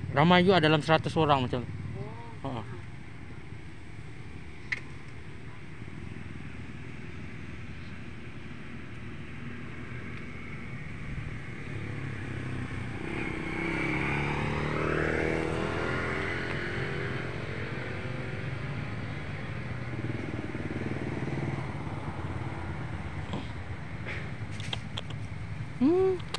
Ramai juga dalam 100 orang macam tu. Ha. Hmm.